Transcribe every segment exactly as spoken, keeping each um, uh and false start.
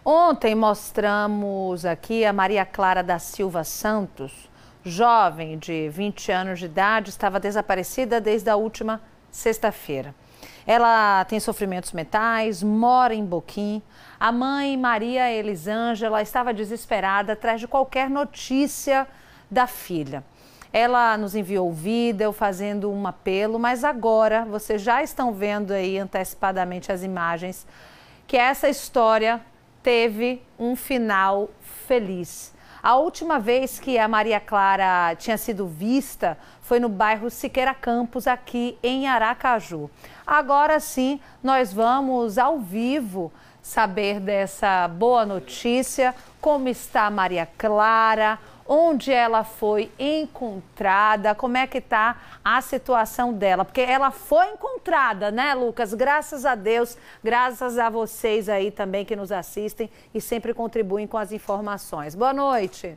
Ontem mostramos aqui a Maria Clara da Silva Santos, jovem de vinte anos de idade, estava desaparecida desde a última sexta-feira. Ela tem sofrimentos mentais, mora em Boquim. A mãe, Maria Elisângela, estava desesperada atrás de qualquer notícia da filha. Ela nos enviou o vídeo fazendo um apelo, mas agora vocês já estão vendo aí antecipadamente as imagens que essa história teve um final feliz. A última vez que a Maria Clara tinha sido vista foi no bairro Siqueira Campos, aqui em Aracaju. Agora sim, nós vamos ao vivo saber dessa boa notícia, como está a Maria Clara, onde ela foi encontrada, como é que está a situação dela. Porque ela foi encontrada, né, Lucas? Graças a Deus, graças a vocês aí também que nos assistem e sempre contribuem com as informações. Boa noite.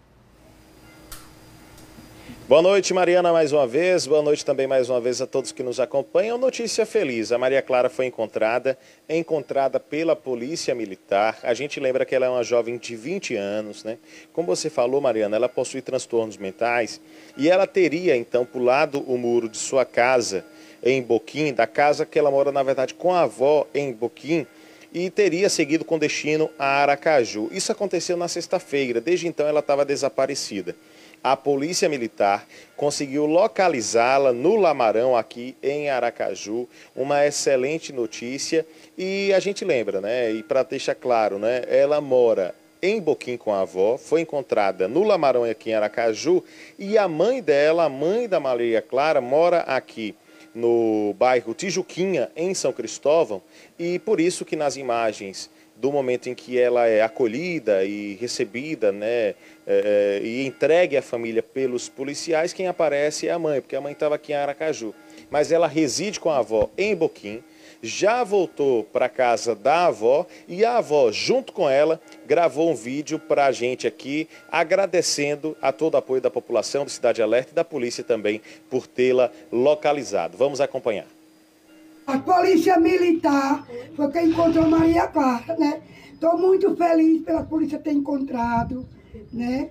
Boa noite, Mariana, mais uma vez. Boa noite também mais uma vez a todos que nos acompanham. Notícia feliz, a Maria Clara foi encontrada, encontrada pela Polícia Militar. A gente lembra que ela é uma jovem de vinte anos, né? Como você falou, Mariana, ela possui transtornos mentais e ela teria, então, pulado o muro de sua casa em Boquim, da casa que ela mora, na verdade, com a avó em Boquim, e teria seguido com destino a Aracaju. Isso aconteceu na sexta-feira, desde então ela estava desaparecida. A Polícia Militar conseguiu localizá-la no Lamarão, aqui em Aracaju. Uma excelente notícia. E a gente lembra, né? E para deixar claro, né? Ela mora em Boquim com a avó, foi encontrada no Lamarão, aqui em Aracaju. E a mãe dela, a mãe da Maria Clara, mora aqui no bairro Tijuquinha, em São Cristóvão. E por isso que nas imagens do momento em que ela é acolhida e recebida, né, é, e entregue à família pelos policiais, quem aparece é a mãe, porque a mãe estava aqui em Aracaju. Mas ela reside com a avó em Boquim, já voltou para a casa da avó e a avó, junto com ela, gravou um vídeo para a gente aqui, agradecendo a todo o apoio da população, do Cidade Alerta e da polícia também, por tê-la localizado. Vamos acompanhar. A Polícia Militar foi quem encontrou Maria Clara, né? Estou muito feliz pela polícia ter encontrado, né?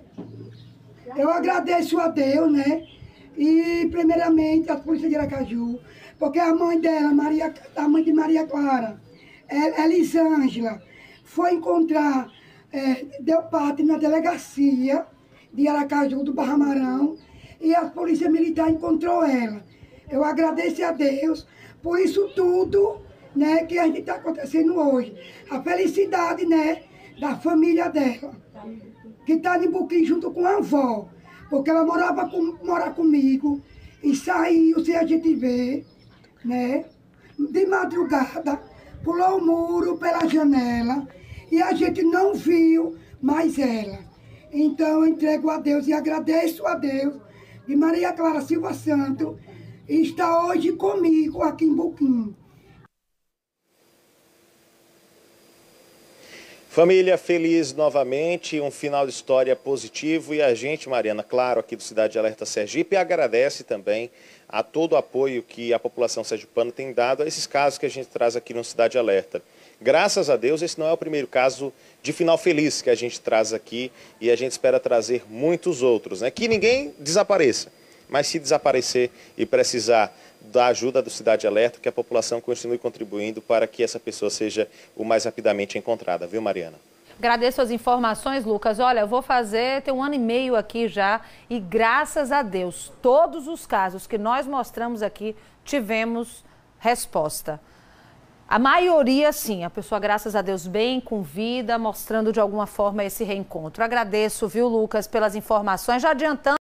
Eu agradeço a Deus, né? E, primeiramente, a polícia de Aracaju, porque a mãe dela, Maria, a mãe de Maria Clara, Elisângela, foi encontrar, é, deu parte na delegacia de Aracaju, do Barramarão, e a Polícia Militar encontrou ela. Eu agradeço a Deus por isso tudo, né, que a gente está acontecendo hoje. A felicidade, né, da família dela, que está em Boquim junto com a avó, porque ela morava com, mora comigo e saiu sem a gente ver, né, de madrugada, pulou o muro pela janela e a gente não viu mais ela. Então eu entrego a Deus e agradeço a Deus de Maria Clara Silva Santos, e está hoje comigo aqui em Boquim. Família feliz novamente, um final de história positivo e a gente, Mariana, claro, aqui do Cidade Alerta Sergipe, agradece também a todo o apoio que a população sergipana tem dado a esses casos que a gente traz aqui no Cidade Alerta. Graças a Deus, esse não é o primeiro caso de final feliz que a gente traz aqui e a gente espera trazer muitos outros, né? Que ninguém desapareça. Mas se desaparecer e precisar da ajuda do Cidade Alerta, que a população continue contribuindo para que essa pessoa seja o mais rapidamente encontrada, viu, Mariana? Agradeço as informações, Lucas. Olha, eu vou fazer, tem um ano e meio aqui já e graças a Deus, todos os casos que nós mostramos aqui, tivemos resposta. A maioria, sim, a pessoa, graças a Deus, bem, com vida, mostrando de alguma forma esse reencontro. Agradeço, viu, Lucas, pelas informações, já adiantando.